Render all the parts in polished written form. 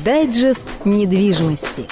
Дайджест недвижимости.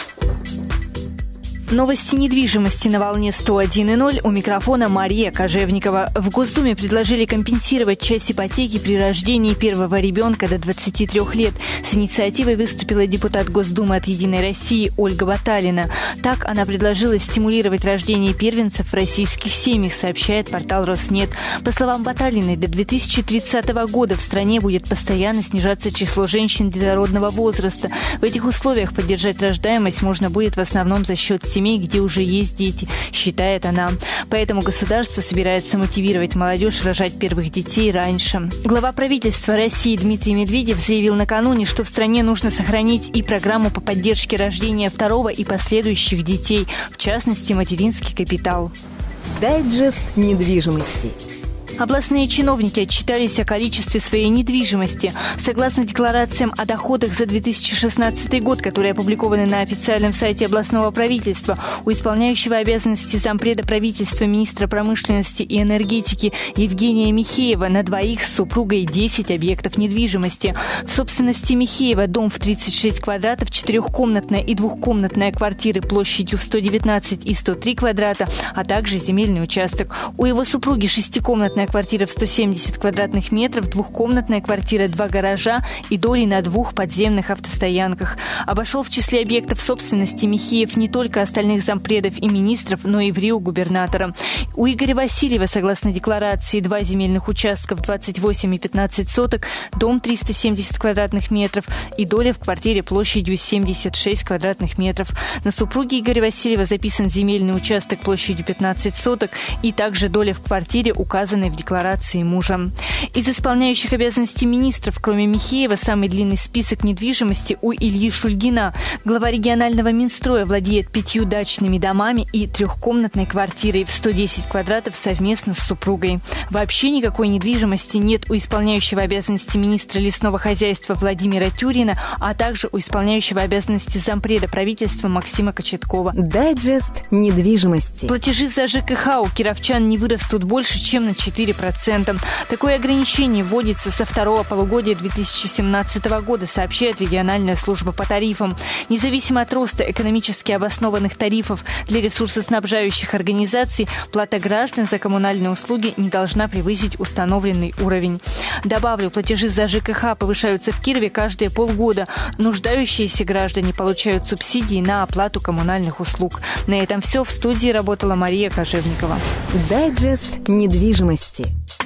Новости недвижимости на волне 101.0. У микрофона Мария Кожевникова. В Госдуме предложили компенсировать часть ипотеки при рождении первого ребенка до 23 лет. С инициативой выступила депутат Госдумы от «Единой России» Ольга Баталина. Так она предложила стимулировать рождение первенцев в российских семьях, сообщает портал Роснет. По словам Баталиной, до 2030 года в стране будет постоянно снижаться число женщин детородного возраста. В этих условиях поддержать рождаемость можно будет в основном за счет семей, где уже есть дети, считает она. Поэтому государство собирается мотивировать молодежь рожать первых детей раньше. Глава правительства России Дмитрий Медведев заявил накануне, что в стране нужно сохранить и программу по поддержке рождения второго и последующих детей, в частности, материнский капитал. Дайджест недвижимости. Областные чиновники отчитались о количестве своей недвижимости. Согласно декларациям о доходах за 2016 год, которые опубликованы на официальном сайте областного правительства, у исполняющего обязанности зампреда правительства министра промышленности и энергетики Евгения Михеева на двоих с супругой 10 объектов недвижимости. В собственности Михеева дом в 36 квадратов, четырехкомнатная и двухкомнатная квартиры площадью в 119 и 103 квадрата, а также земельный участок. У его супруги шестикомнатная квартира в 170 квадратных метров, двухкомнатная квартира, 2 гаража и доли на 2 подземных автостоянках. Обошел в числе объектов собственности Михеев не только остальных зампредов и министров, но и в Рио губернатора. У Игоря Васильева, согласно декларации, 2 земельных участка в 28 и 15 соток, дом 370 квадратных метров и доля в квартире площадью 76 квадратных метров. На супруге Игоря Васильева записан земельный участок площадью 15 соток и также доля в квартире, указанной в декларации мужа. Из исполняющих обязанности министров, кроме Михеева, самый длинный список недвижимости у Ильи Шульгина. Глава регионального Минстроя владеет 5 дачными домами и 3-комнатной квартирой в 110 квадратов совместно с супругой. Вообще никакой недвижимости нет у исполняющего обязанности министра лесного хозяйства Владимира Тюрина, а также у исполняющего обязанности зампреда правительства Максима Кочеткова. Дайджест недвижимости. Платежи за ЖКХ у кировчан не вырастут больше, чем на 4%. Такое ограничение вводится со второго полугодия 2017 года, сообщает региональная служба по тарифам. Независимо от роста экономически обоснованных тарифов для ресурсоснабжающих организаций, плата граждан за коммунальные услуги не должна превысить установленный уровень. Добавлю, платежи за ЖКХ повышаются в Кирове каждые полгода. Нуждающиеся граждане получают субсидии на оплату коммунальных услуг. На этом все. В студии работала Мария Кожевникова. Дайджест недвижимости.